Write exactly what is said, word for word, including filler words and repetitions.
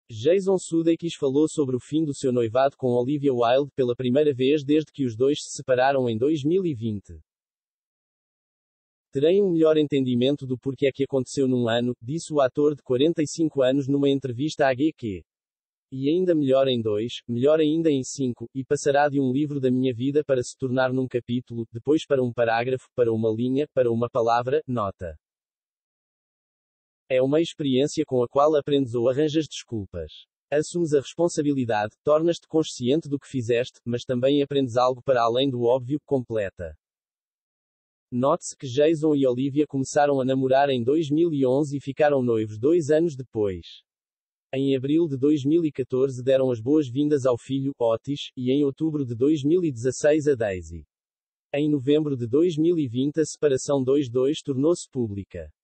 Jason Sudeikis falou sobre o fim do seu noivado com Olivia Wilde pela primeira vez desde que os dois se separaram em dois mil e vinte. Terei um melhor entendimento do porquê é que aconteceu num ano, disse o ator de quarenta e cinco anos numa entrevista à G Q. E ainda melhor em dois, melhor ainda em cinco, e passará de um livro da minha vida para se tornar num capítulo, depois para um parágrafo, para uma linha, para uma palavra, nota. É uma experiência com a qual aprendes ou arranjas desculpas. Assumes a responsabilidade, tornas-te consciente do que fizeste, mas também aprendes algo para além do óbvio, completa. Note-se que Jason e Olivia começaram a namorar em dois mil e onze e ficaram noivos dois anos depois. Em abril de dois mil e catorze deram as boas-vindas ao filho, Otis, e em outubro de dois mil e dezasseis a Daisy. Em novembro de dois mil e vinte a separação dos dois tornou-se pública.